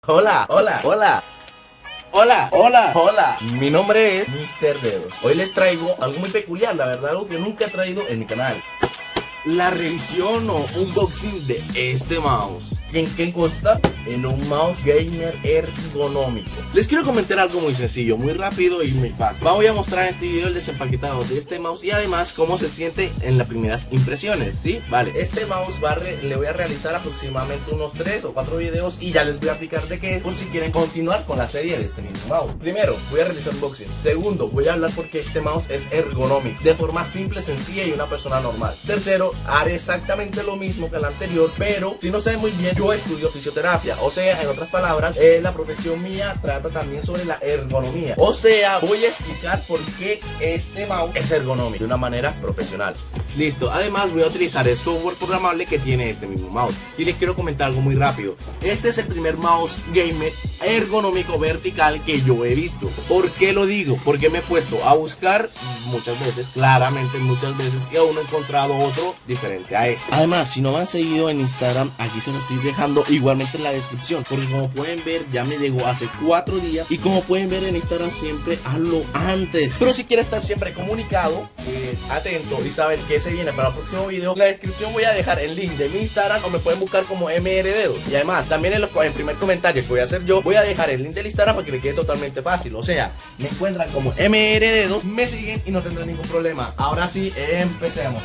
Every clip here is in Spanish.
Hola, hola, hola. Hola, hola, hola. Mi nombre es Mr. Dedos. Hoy les traigo algo muy peculiar, la verdad, algo que nunca he traído en mi canal. La revisión o unboxing de este mouse. ¿En qué consta? En un mouse gamer ergonómico. Les quiero comentar algo muy sencillo, muy rápido y muy fácil. Voy a mostrar en este video el desempaquetado de este mouse y además cómo se siente en las primeras impresiones, ¿sí? Vale, este mouse le voy a realizar aproximadamente unos 3 o 4 videos y ya les voy a explicar de qué es, por si quieren continuar con la serie de este mismo mouse. Primero, voy a realizar unboxing. Segundo, voy a hablar porque este mouse es ergonómico, de forma simple, sencilla y una persona normal. Tercero, haré exactamente lo mismo que el anterior, pero si no saben muy bien, yo estudio fisioterapia, o sea, en otras palabras, la profesión mía trata también sobre la ergonomía, o sea, voy a explicar por qué este mouse es ergonómico de una manera profesional. Listo, además voy a utilizar el software programable que tiene este mismo mouse. Y les quiero comentar algo muy rápido. Este es el primer mouse gamer ergonómico vertical que yo he visto. ¿Por qué lo digo? Porque me he puesto a buscar muchas veces, claramente muchas veces, y aún no he encontrado otro diferente a este. Además, si no me han seguido en Instagram, aquí se lo estoy dejando igualmente en la descripción, porque como pueden ver, ya me llegó hace 4 días, y como pueden ver en Instagram siempre hazlo antes. Pero si quieres estar siempre comunicado, atento y saber qué se viene para el próximo video, en la descripción voy a dejar el link de mi Instagram, o me pueden buscar como MRDedos. Y además, también en el primer comentario que voy a hacer yo, voy a dejar el link del Instagram para que le quede totalmente fácil. O sea, me encuentran como MRDedos, me siguen y no tendrán ningún problema. Ahora sí, empecemos.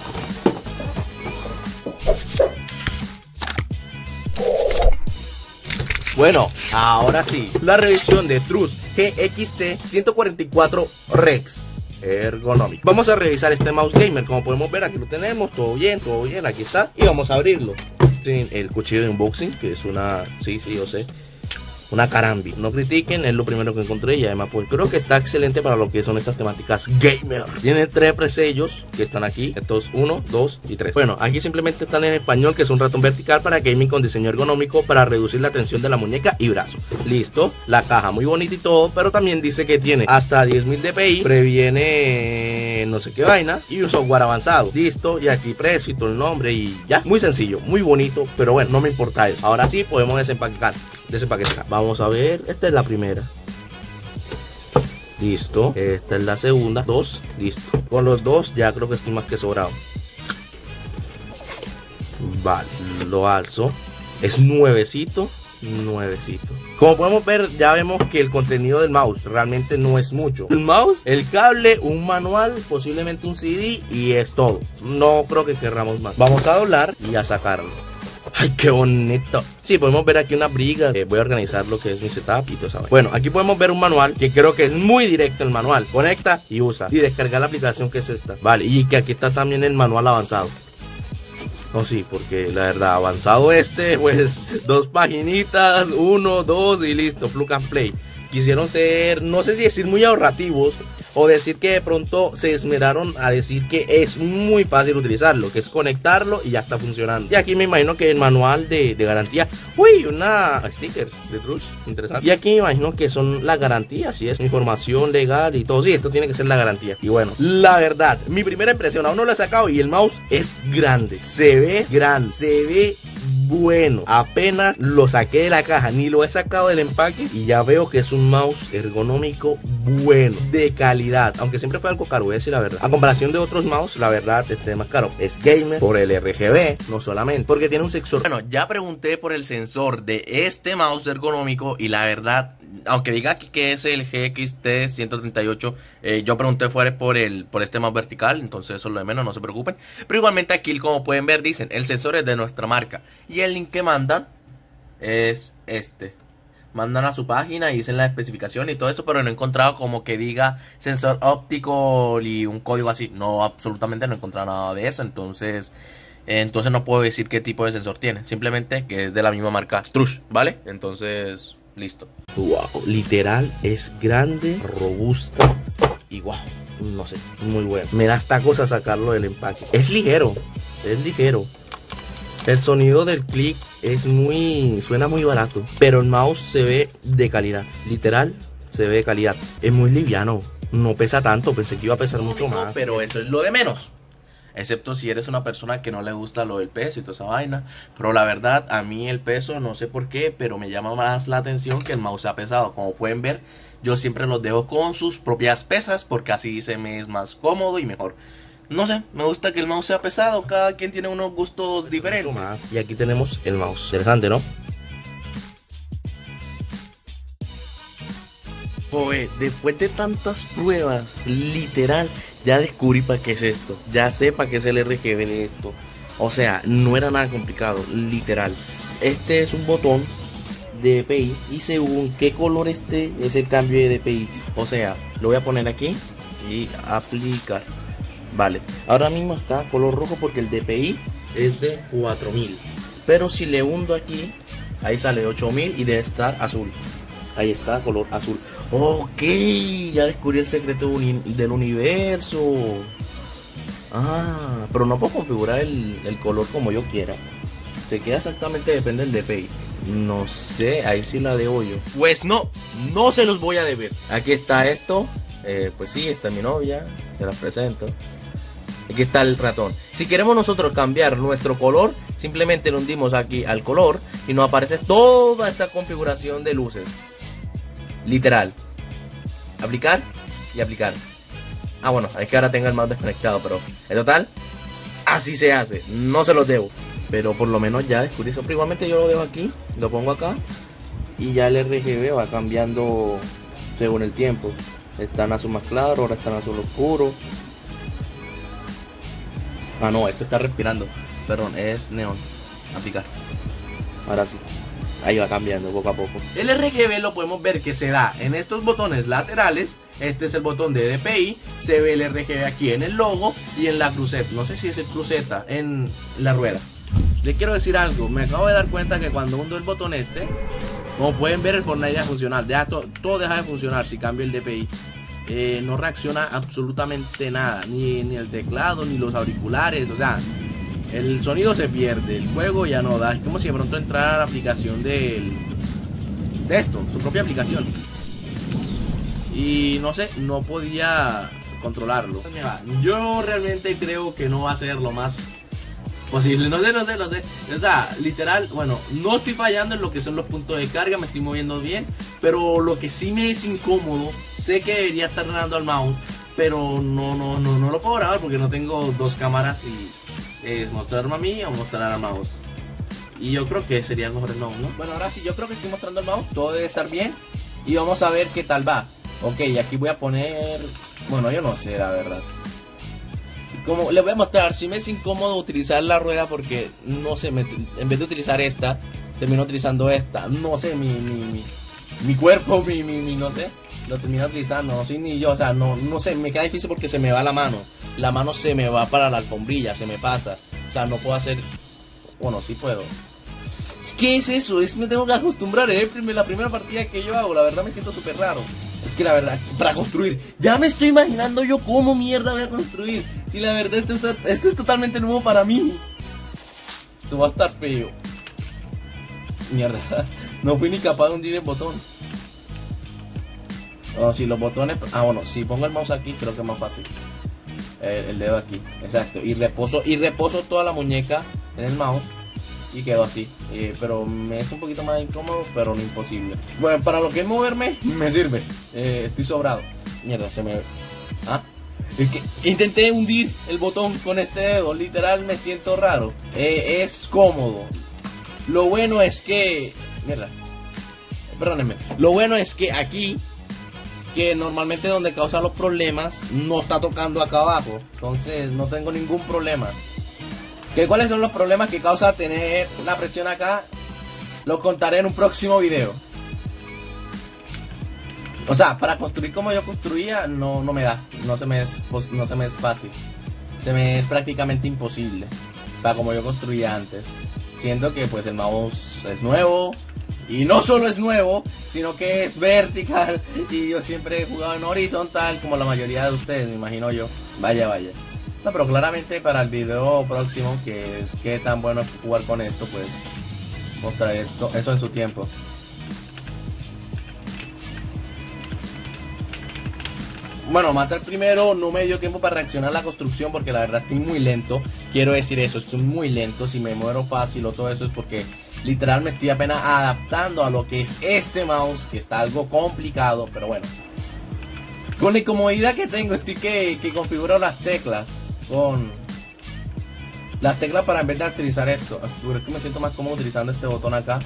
Bueno, ahora sí, la revisión de Truss GXT 144 Rex ergonómico. Vamos a revisar este mouse gamer. Como podemos ver, aquí lo tenemos, todo bien, aquí está. Y vamos a abrirlo. Tienen el cuchillo de unboxing, que es una, sí, yo sé, una Carambi. No critiquen, es lo primero que encontré y además pues creo que está excelente para lo que son estas temáticas gamer. Tiene 3 presellos que están aquí, estos 1, 2 y 3. Bueno, aquí simplemente están en español, que es un ratón vertical para gaming con diseño ergonómico para reducir la tensión de la muñeca y brazo. Listo, la caja muy bonita y todo, pero también dice que tiene hasta 10.000 dpi, previene no sé qué vaina y un software avanzado. Listo, y aquí precio y todo el nombre y ya. Muy sencillo, muy bonito, pero bueno, no me importa eso. Ahora sí podemos desempaquetar. Vamos a ver, esta es la primera. Listo, esta es la segunda. 2, listo. Con los 2 ya creo que estoy más que sobrado. Vale, lo alzo. Es nuevecito. Como podemos ver, ya vemos que el contenido del mouse realmente no es mucho. El mouse, el cable, un manual, posiblemente un CD y es todo. No creo que querramos más. Vamos a doblar y a sacarlo. ¡Ay, qué bonito! Sí, podemos ver aquí una briga. Voy a organizar lo que es mi setup y todo eso. Bueno, aquí podemos ver un manual que creo que es muy directo el manual. Conecta y usa. Y descarga la aplicación que es esta. Vale, y que aquí está también el manual avanzado. No, sí, porque la verdad, avanzado pues 2 paginitas, 1, 2 y listo, plug and play. Quisieron ser, no sé si decir muy ahorrativos, o decir que de pronto se esmeraron a decir que es muy fácil utilizarlo, que es conectarlo y ya está funcionando. Y aquí me imagino que el manual de garantía, uy, una sticker de Truss, interesante. Y aquí me imagino que son las garantías, si es información legal y todo. Sí, esto tiene que ser la garantía. Y bueno, la verdad, mi primera impresión, aún no lo he sacado y el mouse es grande, se ve grande, se ve bueno. Apenas lo saqué de la caja, ni lo he sacado del empaque y ya veo que es un mouse ergonómico bueno, de calidad, aunque siempre fue algo caro, voy a decir la verdad. A comparación de otros mouse, la verdad este más caro. Es gamer por el RGB, no solamente porque tiene un sensor. Bueno, ya pregunté por el sensor de este mouse ergonómico y la verdad, aunque diga aquí que es el GXT 138, yo pregunté fuera por este mouse vertical, entonces eso es lo de menos, no se preocupen. Pero igualmente aquí, como pueden ver, dicen el sensor es de nuestra marca y el link que mandan es este. Mandan a su página y dicen la especificación y todo eso, pero no he encontrado como que diga sensor óptico y un código así. No, absolutamente no he encontrado nada de eso, entonces no puedo decir qué tipo de sensor tiene. Simplemente que es de la misma marca Truss, ¿vale? Entonces, listo. Wow, literal es grande, robusta y wow, no sé, muy bueno. Me da esta cosa sacarlo del empaque. Es ligero. El sonido del clic suena muy barato, pero el mouse se ve de calidad, literal se ve de calidad. Es muy liviano, no pesa tanto, pensé que iba a pesar mucho más, pero eso es lo de menos. excepto si eres una persona que no le gusta lo del peso y toda esa vaina. Pero la verdad, a mí el peso, no sé por qué, pero me llama más la atención que el mouse sea pesado. Como pueden ver, yo siempre los dejo con sus propias pesas, porque así se me es más cómodo y mejor. No sé, me gusta que el mouse sea pesado, cada quien tiene unos gustos diferentes. Y aquí tenemos el mouse, interesante, ¿no? Joder, después de tantas pruebas, literal, ya descubrí para qué es esto. Ya sé para qué es el RGB de esto. O sea, no era nada complicado, literal. Este es un botón de DPI y según qué color esté es el cambio de DPI. O sea, lo voy a poner aquí y aplicar. Vale, ahora mismo está color rojo porque el DPI es de 4000. Pero si le hundo aquí, ahí sale 8000 y debe estar azul. Ahí está, color azul. Ok, ya descubrí el secreto del universo. Ah, pero no puedo configurar el color como yo quiera. Se queda exactamente, depende del DPI. No sé, ahí sí la debo yo. Pues no se los voy a deber. Aquí está esto. Pues sí, esta es mi novia. Te la presento. Aquí está el ratón. Si queremos nosotros cambiar nuestro color, simplemente le hundimos aquí al color y nos aparece toda esta configuración de luces. Literal. Aplicar y aplicar. Ah, bueno, es que ahora tengo el mouse desconectado, pero en total, así se hace. No se los debo, pero por lo menos ya descubrí eso. Pero igualmente yo lo dejo aquí, lo pongo acá y ya el RGB va cambiando según el tiempo. Está en azul más claro, ahora está en azul oscuro. Ah, no, esto está respirando. Perdón, es neón. Aplicar. Ahora sí. Ahí va cambiando poco a poco. El RGB lo podemos ver que se da en estos botones laterales. Este es el botón de DPI. Se ve el RGB aquí en el logo y en la cruceta. No sé si es el cruceta, en la rueda. Les quiero decir algo. Me acabo de dar cuenta que cuando hundo el botón este, como pueden ver, el Fortnite deja de funcionar. Todo deja de funcionar si cambio el DPI. No reacciona absolutamente nada. Ni el teclado, ni los auriculares. O sea, el sonido se pierde, el juego ya no da. Es como si de pronto entrara a la aplicación de esto, su propia aplicación. Y no sé, no podía controlarlo. Yo realmente creo que no va a ser lo más posible. No sé. O sea, literal, bueno, no estoy fallando en lo que son los puntos de carga, me estoy moviendo bien. Pero lo que sí me es incómodo, sé que debería estar ganando al mouse, pero no lo puedo grabar porque no tengo dos cámaras y mostrarme a mí o mostrar al mouse. Y yo creo que sería mejor el mouse, ¿no? Bueno, ahora sí, yo creo que estoy mostrando el mouse. Todo debe estar bien. Y vamos a ver qué tal va. Ok, aquí voy a poner... Bueno, yo no sé, la verdad. Como les voy a mostrar, si me es incómodo utilizar la rueda porque, no sé, en vez de utilizar esta, termino utilizando esta. No sé, mi cuerpo, no sé, lo termino utilizando. No soy ni yo, o sea, no sé, me queda difícil porque se me va la mano. La mano se me va para la alfombrilla, se me pasa. O sea, no puedo hacer... Bueno, sí puedo. ¿Qué es eso? Me tengo que acostumbrar, la primera partida que yo hago, la verdad me siento súper raro. Es que la verdad, para construir, ya me estoy imaginando yo cómo mierda voy a construir. Si la verdad esto es totalmente nuevo para mí. Esto va a estar feo. Mierda, no fui ni capaz de hundir el botón. Oh, si los botones... Ah, bueno, si pongo el mouse aquí creo que es más fácil. El dedo aquí, exacto. Y reposo toda la muñeca en el mouse. Y quedo así, pero me es un poquito más incómodo, pero no imposible. Bueno, para lo que es moverme, me sirve. Estoy sobrado. Mierda, se me... Ah, es que intenté hundir el botón con este dedo. Literal me siento raro. Es cómodo. Lo bueno es que... Mierda, perdónenme. Lo bueno es que aquí, que normalmente donde causa los problemas, no está tocando acá abajo. Entonces no tengo ningún problema. ¿Cuáles son los problemas que causa tener la presión acá? Lo contaré en un próximo video. O sea, para construir como yo construía, no me da. No se me es fácil. Se me es prácticamente imposible. Para como yo construía antes. Siento que pues el mouse es nuevo. Y no solo es nuevo, sino que es vertical. Y yo siempre he jugado en horizontal, como la mayoría de ustedes, me imagino yo. Vaya. No, pero claramente para el video próximo, que es qué tan bueno es jugar con esto, pues mostraré eso en su tiempo. Bueno, matar primero no me dio tiempo para reaccionar a la construcción porque la verdad estoy muy lento. Quiero decir eso, estoy muy lento. Si me muero fácil o todo eso es porque literal me estoy apenas adaptando a lo que es este mouse, que está algo complicado, pero bueno. Con la incomodidad que tengo, estoy que configuro las teclas con las teclas para en vez de utilizar esto. Es que me siento más cómodo utilizando este botón acá.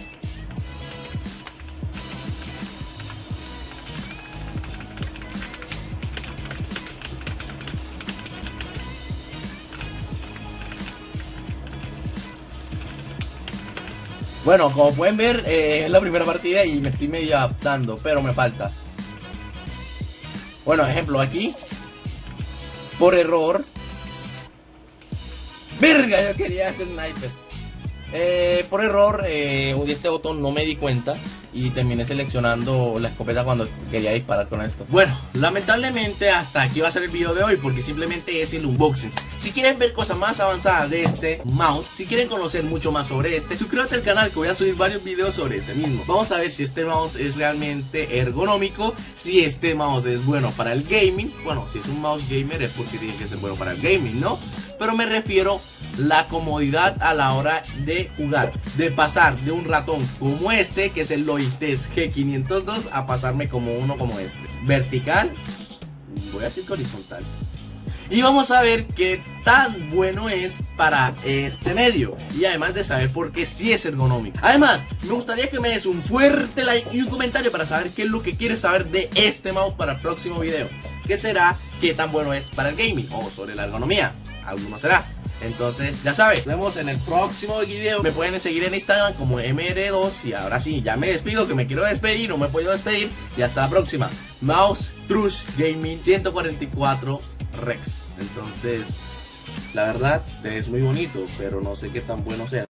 Bueno, como pueden ver, es la primera partida y me estoy medio adaptando, pero me falta. Bueno, ejemplo aquí. Por error. ¡Verga! Yo quería hacer sniper. Por error, de este botón no me di cuenta y terminé seleccionando la escopeta cuando quería disparar con esto. Bueno, lamentablemente hasta aquí va a ser el video de hoy porque simplemente es el unboxing. Si quieren ver cosas más avanzadas de este mouse, si quieren conocer mucho más sobre este, suscríbete al canal que voy a subir varios videos sobre este mismo. Vamos a ver si este mouse es realmente ergonómico, si este mouse es bueno para el gaming. Bueno, si es un mouse gamer es porque tiene que ser bueno para el gaming, ¿no? Pero me refiero la comodidad a la hora de jugar, de pasar de un ratón como este, que es el Logitech G502, a pasarme como uno como este. Vertical, voy a decir que horizontal. Y vamos a ver qué tan bueno es para este medio. Y además de saber por qué sí es ergonómico. Además, me gustaría que me des un fuerte like y un comentario para saber qué es lo que quieres saber de este mouse para el próximo video. ¿Qué será? ¿Qué tan bueno es para el gaming? O sobre la ergonomía. Alguno será. Entonces, ya sabes, nos vemos en el próximo video. Me pueden seguir en Instagram como MR2. Y ahora sí, ya me despido, que me quiero despedir. No me puedo despedir. Y hasta la próxima. Mouse Trush Gaming 144 Rex. Entonces, la verdad es muy bonito, pero no sé qué tan bueno sea.